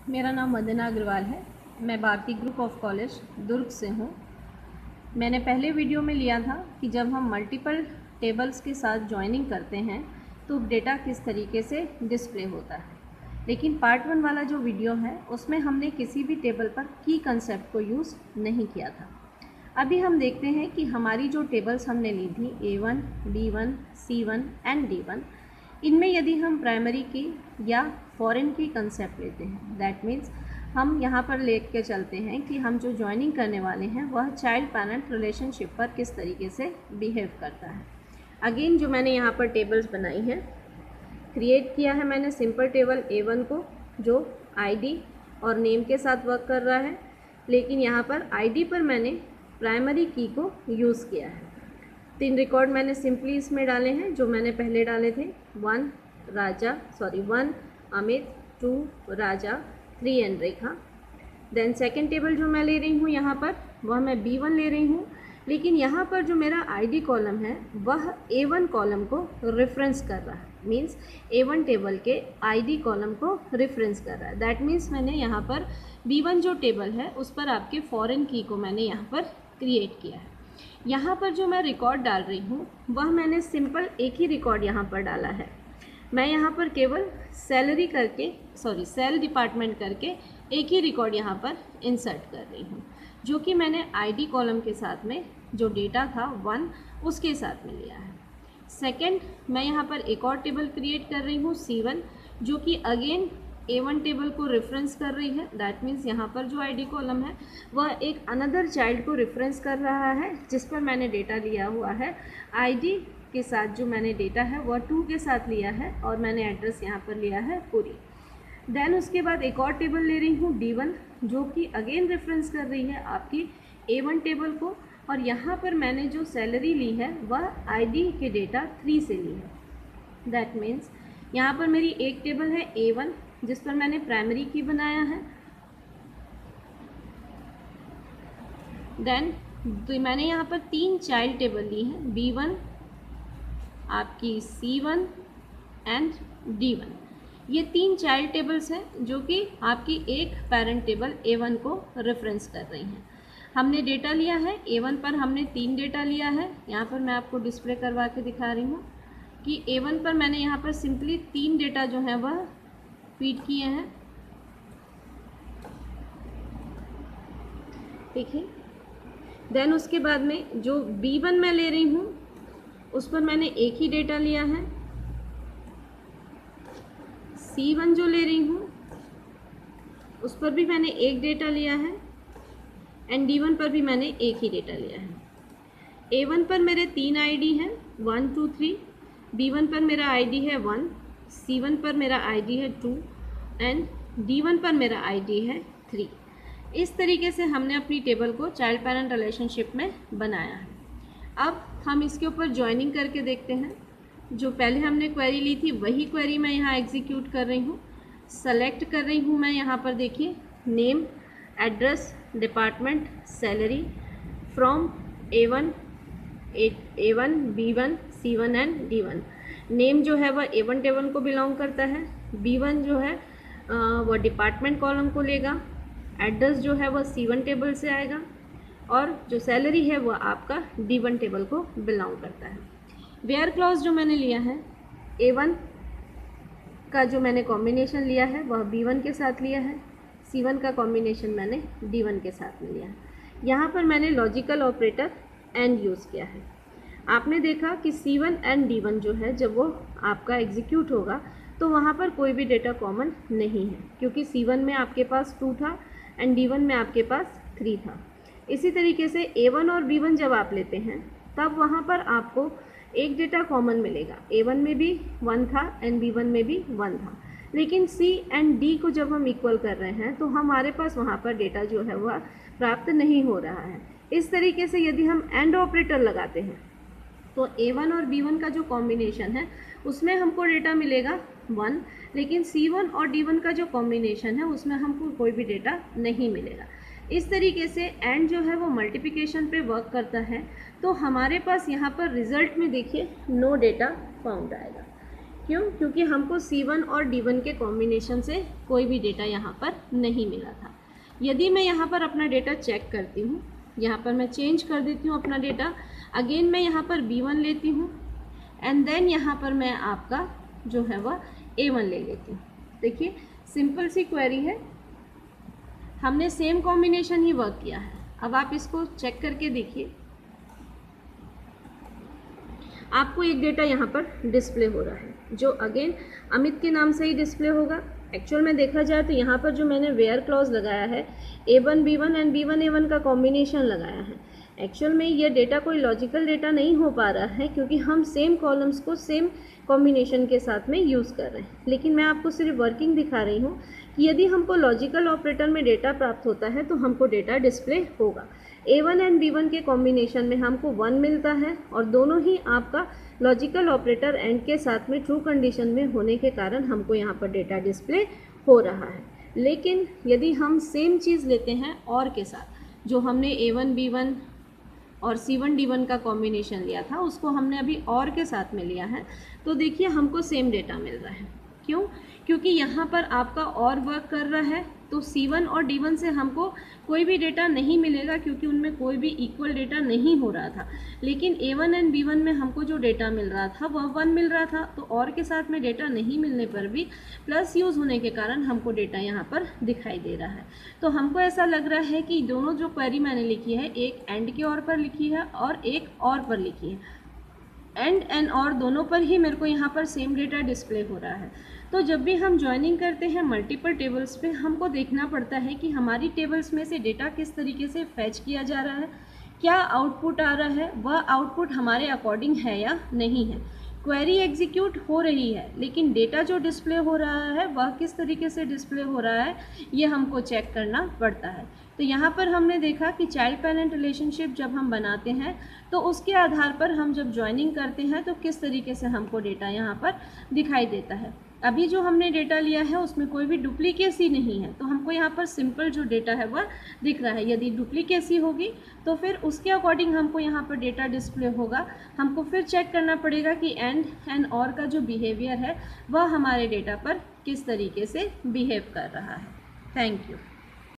मेरा नाम वंदना अग्रवाल है। मैं Bharti group of college Durg से हूँ। मैंने पहले वीडियो में लिया था कि जब हम मल्टीपल टेबल्स के साथ जॉइनिंग करते हैं तो डेटा किस तरीके से डिस्प्ले होता है, लेकिन पार्ट 1 वाला जो वीडियो है उसमें हमने किसी भी टेबल पर की कंसेप्ट को यूज़ नहीं किया था। अभी हम देखते हैं कि हमारी जो टेबल्स हमने ली थी A1, B1, C1 and D1, इनमें यदि हम प्राइमरी की या फॉरेन की कंसेप्ट लेते हैं, दैट मीन्स हम यहाँ पर ले के चलते हैं कि हम जो ज्वाइनिंग करने वाले हैं वह चाइल्ड पैरेंट रिलेशनशिप पर किस तरीके से बिहेव करता है। अगेन जो मैंने यहाँ पर टेबल्स बनाई हैं, क्रिएट किया है मैंने सिंपल टेबल A1 को जो आईडी और नेम के साथ वर्क कर रहा है, लेकिन यहाँ पर आईडी पर मैंने प्राइमरी की को यूज़ किया है। 3 रिकॉर्ड मैंने सिंपली इसमें डाले हैं जो मैंने पहले डाले थे, 1 Amit, 2 Raja, 3 Rekha. Then second table जो मैं ले रही हूँ यहाँ पर वह मैं B1 ले रही हूँ, लेकिन यहाँ पर जो मेरा आईडी कॉलम है वह A1 कॉलम को रेफरेंस कर रहा है, मीन्स A1 टेबल के आईडी कॉलम को रेफरेंस कर रहा है। दैट मीन्स मैंने यहाँ पर B1 जो टेबल है उस पर आपके फॉरेन की को मैंने यहाँ पर क्रिएट किया है। यहाँ पर जो मैं रिकॉर्ड डाल रही हूँ वह मैंने सिंपल एक ही रिकॉर्ड यहाँ पर डाला है। मैं यहाँ पर केवल सेल डिपार्टमेंट करके एक ही रिकॉर्ड यहाँ पर इंसर्ट कर रही हूँ, जो कि मैंने आईडी कॉलम के साथ में जो डेटा था 1 उसके साथ में लिया है। सेकंड, मैं यहाँ पर एक और टेबल क्रिएट कर रही हूँ C1, जो कि अगेन A1 टेबल को रेफरेंस कर रही है। दैट मीन्स यहाँ पर जो आईडी कॉलम है वह एक अनदर चाइल्ड को रेफरेंस कर रहा है जिस पर मैंने डेटा लिया हुआ है। आईडी के साथ जो मैंने डेटा है वह 2 के साथ लिया है और मैंने एड्रेस यहाँ पर लिया है पूरी। देन उसके बाद एक और टेबल ले रही हूँ D1, जो कि अगेन रेफरेंस कर रही है आपकी A1 टेबल को, और यहाँ पर मैंने जो सैलरी ली है वह आईडी के डेटा 3 से ली है। दैट मीन्स यहाँ पर मेरी एक टेबल है A1 जिस पर मैंने प्राइमरी की बनाया है। देन मैंने यहाँ पर 3 चाइल्ड टेबल ली हैं, B1, आपकी C1 एंड D1। ये 3 चाइल्ड टेबल्स हैं जो कि आपकी एक पेरेंट टेबल A1 को रेफरेंस कर रही हैं। हमने डेटा लिया है A1 पर, हमने 3 डेटा लिया है। यहाँ पर मैं आपको डिस्प्ले करवा के दिखा रही हूँ कि A1 पर मैंने यहाँ पर सिंपली 3 डेटा जो है वह फीड किए हैं। ठीक है। देन उसके बाद में जो B1 मैं ले रही हूँ उस पर मैंने एक ही डेटा लिया है। C1 जो ले रही हूँ उस पर भी मैंने एक डेटा लिया है एंड D1 पर भी मैंने एक ही डेटा लिया है। A1 पर मेरे 3 आईडी हैं 1, 2, 3। B1 पर मेरा आईडी है 1, C1 पर मेरा आईडी है 2 एंड D1 पर मेरा आईडी है 3। इस तरीके से हमने अपनी टेबल को चाइल्ड पेरेंट रिलेशनशिप में बनाया है। अब हम इसके ऊपर ज्वाइनिंग करके देखते हैं। जो पहले हमने क्वेरी ली थी वही क्वेरी मैं यहाँ एग्जीक्यूट कर रही हूँ। सेलेक्ट कर रही हूँ मैं यहाँ पर, देखिए, name, address, department, salary from A1, B1, C1 and D1। Name जो है वह A1 टेबल को बिलोंग करता है, B1 जो है वह डिपार्टमेंट कॉलम को लेगा, एड्रेस जो है वह C1 टेबल से आएगा और जो सैलरी है वह आपका D1 टेबल को बिलोंग करता है। वेयर क्लॉज जो मैंने लिया है, A1 का जो मैंने कॉम्बिनेशन लिया है वह B1 के साथ लिया है, C1 का कॉम्बिनेशन मैंने D1 के साथ में लिया है। यहाँ पर मैंने लॉजिकल ऑपरेटर एंड यूज़ किया है। आपने देखा कि C1 एंड D1 जो है जब वो आपका एग्जीक्यूट होगा तो वहाँ पर कोई भी डेटा कॉमन नहीं है, क्योंकि C1 में आपके पास 2 था एंड D1 में आपके पास 3 था। इसी तरीके से A1 और B1 जब आप लेते हैं तब वहाँ पर आपको एक डेटा कॉमन मिलेगा। A1 में भी 1 था एंड B1 में भी 1 था, लेकिन C एंड D को जब हम इक्वल कर रहे हैं तो हमारे पास वहाँ पर डेटा जो है वह प्राप्त नहीं हो रहा है। इस तरीके से यदि हम एंड ऑपरेटर लगाते हैं तो A1 और B1 का जो कॉम्बिनेशन है उसमें हमको डेटा मिलेगा 1, लेकिन C1 और D1 का जो कॉम्बिनेशन है उसमें हमको कोई भी डेटा नहीं मिलेगा। इस तरीके से एंड जो है वो मल्टीप्लिकेशन पे वर्क करता है। तो हमारे पास यहाँ पर रिजल्ट में देखिए नो डेटा फाउंड आएगा, क्यों? क्योंकि हमको C1 और D1 के कॉम्बिनेशन से कोई भी डेटा यहाँ पर नहीं मिला था। यदि मैं यहाँ पर अपना डेटा चेक करती हूँ, यहाँ पर मैं चेंज कर देती हूँ अपना डेटा, अगेन मैं यहाँ पर B1 लेती हूँ एंड देन यहाँ पर मैं आपका जो है वह A1 ले लेती हूँ। देखिए सिंपल सी क्वेरी है, हमने सेम कॉम्बिनेशन ही वर्क किया है। अब आप इसको चेक करके देखिए, आपको एक डेटा यहाँ पर डिस्प्ले हो रहा है जो अगेन अमित के नाम से ही डिस्प्ले होगा। एक्चुअल में देखा जाए तो यहाँ पर जो मैंने वेयर क्लॉज लगाया है A1 B1 and B1 A1 का कॉम्बिनेशन लगाया है, एक्चुअल में ये डेटा कोई लॉजिकल डेटा नहीं हो पा रहा है क्योंकि हम सेम कॉलम्स को सेम कॉम्बिनेशन के साथ में यूज़ कर रहे हैं। लेकिन मैं आपको सिर्फ वर्किंग दिखा रही हूँ कि यदि हमको लॉजिकल ऑपरेटर में डेटा प्राप्त होता है तो हमको डेटा डिस्प्ले होगा। A1 एंड B1 के कॉम्बिनेशन में हमको 1 मिलता है और दोनों ही आपका लॉजिकल ऑपरेटर एंड के साथ में ट्रू कंडीशन में होने के कारण हमको यहाँ पर डेटा डिस्प्ले हो रहा है। लेकिन यदि हम सेम चीज़ लेते हैं और के साथ, जो हमने A1 B1 और C1 D1 का कॉम्बिनेशन लिया था उसको हमने अभी और के साथ में लिया है, तो देखिए हमको सेम डेटा मिल रहा है। क्यों? क्योंकि यहाँ पर आपका और वर्क कर रहा है, तो C1 और D1 से हमको कोई भी डेटा नहीं मिलेगा क्योंकि उनमें कोई भी इक्वल डेटा नहीं हो रहा था। लेकिन A1 एंड B1 में हमको जो डेटा मिल रहा था वह 1 मिल रहा था, तो और के साथ में डेटा नहीं मिलने पर भी प्लस यूज़ होने के कारण हमको डेटा यहाँ पर दिखाई दे रहा है। तो हमको ऐसा लग रहा है कि दोनों जो क्वेरी मैंने लिखी है, एक एंड के और पर लिखी है और एक और पर लिखी है, एंड एंड और दोनों पर ही मेरे को यहाँ पर सेम डेटा डिस्प्ले हो रहा है। तो जब भी हम ज्वाइनिंग करते हैं मल्टीपल टेबल्स पे, हमको देखना पड़ता है कि हमारी टेबल्स में से डेटा किस तरीके से फैच किया जा रहा है, क्या आउटपुट आ रहा है, वह आउटपुट हमारे अकॉर्डिंग है या नहीं है। क्वेरी एग्जीक्यूट हो रही है लेकिन डेटा जो डिस्प्ले हो रहा है वह किस तरीके से डिस्प्ले हो रहा है, ये हमको चेक करना पड़ता है। तो यहाँ पर हमने देखा कि चाइल्ड पेरेंट रिलेशनशिप जब हम बनाते हैं तो उसके आधार पर हम जब ज्वाइनिंग करते हैं तो किस तरीके से हमको डेटा यहाँ पर दिखाई देता है। अभी जो हमने डेटा लिया है उसमें कोई भी डुप्लीकेसी नहीं है, तो हमको यहाँ पर सिंपल जो डेटा है वह दिख रहा है। यदि डुप्लीकेसी होगी तो फिर उसके अकॉर्डिंग हमको यहाँ पर डेटा डिस्प्ले होगा। हमको फिर चेक करना पड़ेगा कि एंड और का जो बिहेवियर है वह हमारे डेटा पर किस तरीके से बिहेव कर रहा है। Thank you.